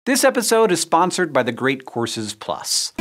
This episode is sponsored by the Great Courses Plus.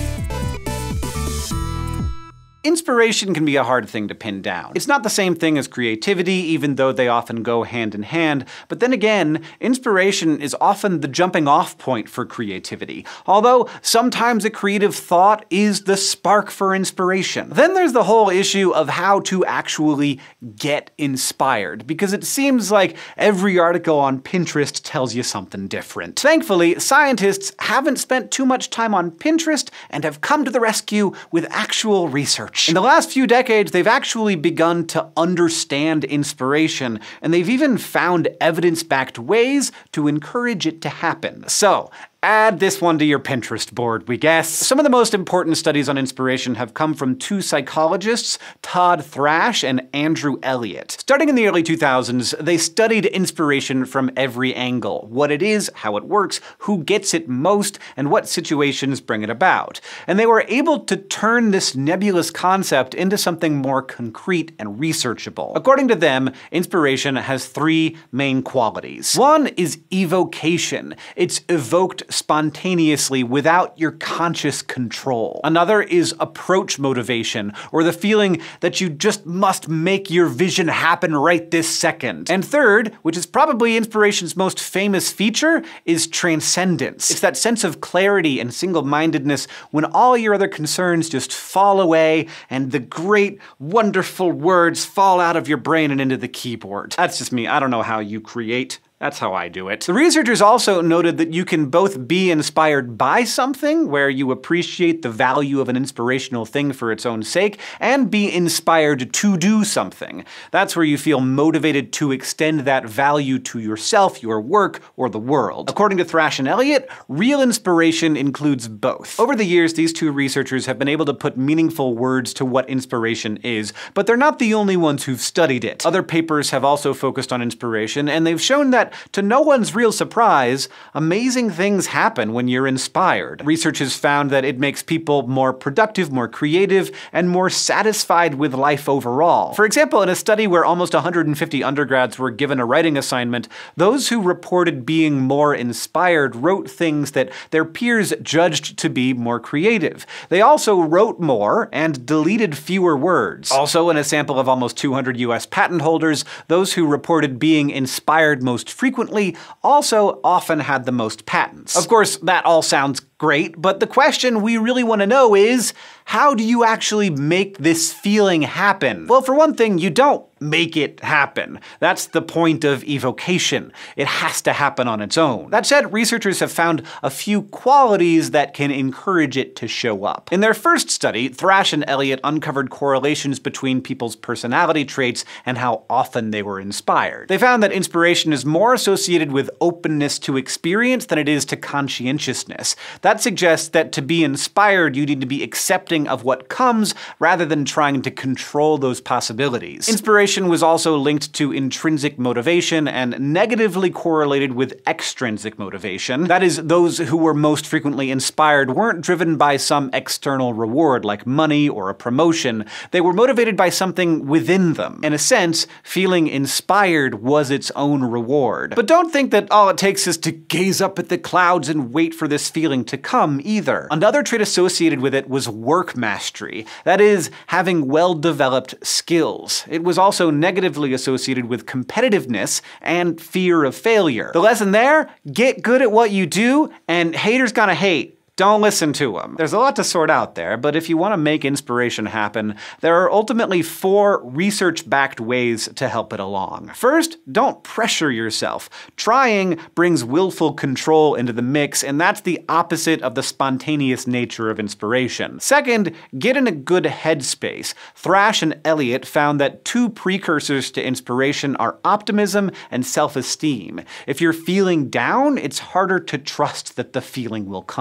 Inspiration can be a hard thing to pin down. It's not the same thing as creativity, even though they often go hand in hand, but then again, inspiration is often the jumping-off point for creativity, although sometimes a creative thought is the spark for inspiration. Then there's the whole issue of how to actually get inspired, because it seems like every article on Pinterest tells you something different. Thankfully, scientists haven't spent too much time on Pinterest and have come to the rescue with actual research. In the last few decades, they've actually begun to understand inspiration, and they've even found evidence-backed ways to encourage it to happen. So, add this one to your Pinterest board, we guess. Some of the most important studies on inspiration have come from two psychologists, Todd Thrash and Andrew Elliott. Starting in the early 2000s, they studied inspiration from every angle: what it is, how it works, who gets it most, and what situations bring it about. And they were able to turn this nebulous concept into something more concrete and researchable. According to them, inspiration has three main qualities. One is evocation. It's evoked spontaneously without your conscious control. Another is approach motivation, or the feeling that you just must make your vision happen right this second. And third, which is probably inspiration's most famous feature, is transcendence. It's that sense of clarity and single-mindedness when all your other concerns just fall away and the great, wonderful words fall out of your brain and into the keyboard. That's just me. I don't know how you create. That's how I do it. The researchers also noted that you can both be inspired by something, where you appreciate the value of an inspirational thing for its own sake, and be inspired to do something. That's where you feel motivated to extend that value to yourself, your work, or the world. According to Thrash and Elliott, real inspiration includes both. Over the years, these two researchers have been able to put meaningful words to what inspiration is, but they're not the only ones who've studied it. Other papers have also focused on inspiration, and they've shown that, to no one's real surprise, amazing things happen when you're inspired. Research has found that it makes people more productive, more creative, and more satisfied with life overall. For example, in a study where almost 150 undergrads were given a writing assignment, those who reported being more inspired wrote things that their peers judged to be more creative. They also wrote more and deleted fewer words. Also, in a sample of almost 200 US patent holders, those who reported being inspired most frequently also often had the most patents. Of course, that all sounds great, but the question we really want to know is, how do you actually make this feeling happen? Well, for one thing, you don't make it happen. That's the point of evocation. It has to happen on its own. That said, researchers have found a few qualities that can encourage it to show up. In their first study, Thrash and Elliott uncovered correlations between people's personality traits and how often they were inspired. They found that inspiration is more associated with openness to experience than it is to conscientiousness. That suggests that to be inspired, you need to be accepting of what comes rather than trying to control those possibilities. Inspiration was also linked to intrinsic motivation and negatively correlated with extrinsic motivation. That is, those who were most frequently inspired weren't driven by some external reward like money or a promotion. They were motivated by something within them. In a sense, feeling inspired was its own reward. But don't think that all it takes is to gaze up at the clouds and wait for this feeling to come either. Another trait associated with it was work mastery. That is, having well-developed skills. It was also negatively associated with competitiveness and fear of failure. The lesson there? Get good at what you do, and haters gonna hate. Don't listen to them. There's a lot to sort out there, but if you want to make inspiration happen, there are ultimately 4 research-backed ways to help it along. First, don't pressure yourself. Trying brings willful control into the mix, and that's the opposite of the spontaneous nature of inspiration. Second, get in a good headspace. Thrash and Elliott found that 2 precursors to inspiration are optimism and self-esteem. If you're feeling down, it's harder to trust that the feeling will come. Third,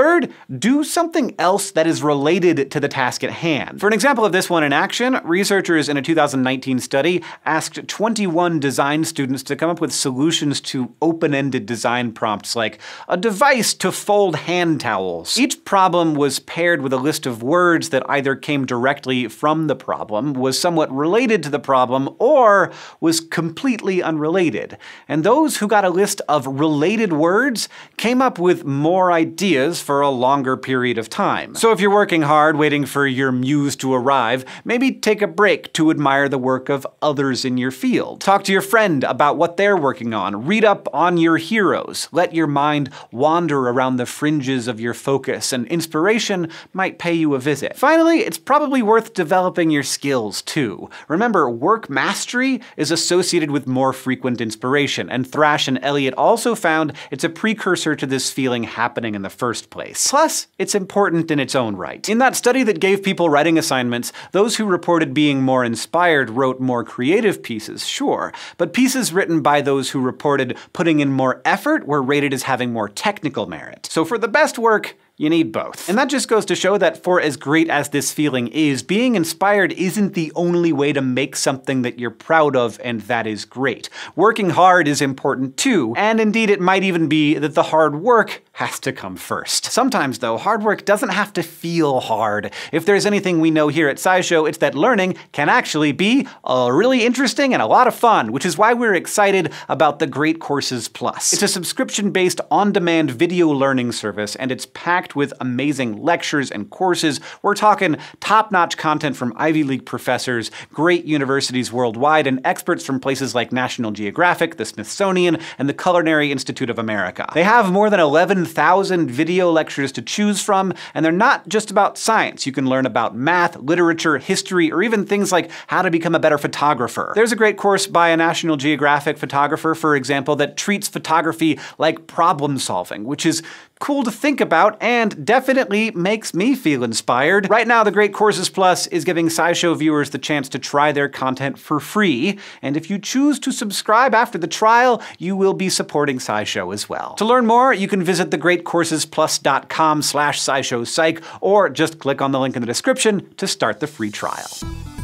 Third, do something else that is related to the task at hand. For an example of this one in action, researchers in a 2019 study asked 21 design students to come up with solutions to open-ended design prompts like a device to fold hand towels. Each problem was paired with a list of words that either came directly from the problem, was somewhat related to the problem, or was completely unrelated. And those who got a list of related words came up with more ideas for a longer period of time. So if you're working hard waiting for your muse to arrive, maybe take a break to admire the work of others in your field. Talk to your friend about what they're working on. Read up on your heroes. Let your mind wander around the fringes of your focus, and inspiration might pay you a visit. Finally, it's probably worth developing your skills too. Remember, work mastery is associated with more frequent inspiration, and Thrash and Elliott also found it's a precursor to this feeling happening in the first place. Plus, it's important in its own right. In that study that gave people writing assignments, those who reported being more inspired wrote more creative pieces, sure, but pieces written by those who reported putting in more effort were rated as having more technical merit. So for the best work, you need both. And that just goes to show that for as great as this feeling is, being inspired isn't the only way to make something that you're proud of, and that is great. Working hard is important too, and indeed it might even be that the hard work has to come first. Sometimes though, hard work doesn't have to feel hard. If there's anything we know here at SciShow, it's that learning can actually be really interesting and a lot of fun, which is why we're excited about the Great Courses Plus. It's a subscription-based, on-demand video learning service, and it's packed with amazing lectures and courses. We're talking top-notch content from Ivy League professors, great universities worldwide, and experts from places like National Geographic, the Smithsonian, and the Culinary Institute of America. They have more than 11,000 video lectures to choose from, and they're not just about science. You can learn about math, literature, history, or even things like how to become a better photographer. There's a great course by a National Geographic photographer, for example, that treats photography like problem solving, which is cool to think about and definitely makes me feel inspired. Right now, the Great Courses Plus is giving SciShow viewers the chance to try their content for free, and if you choose to subscribe after the trial, you will be supporting SciShow as well. To learn more, you can visit thegreatcoursesplus.com/SciShowPsych, or just click on the link in the description to start the free trial.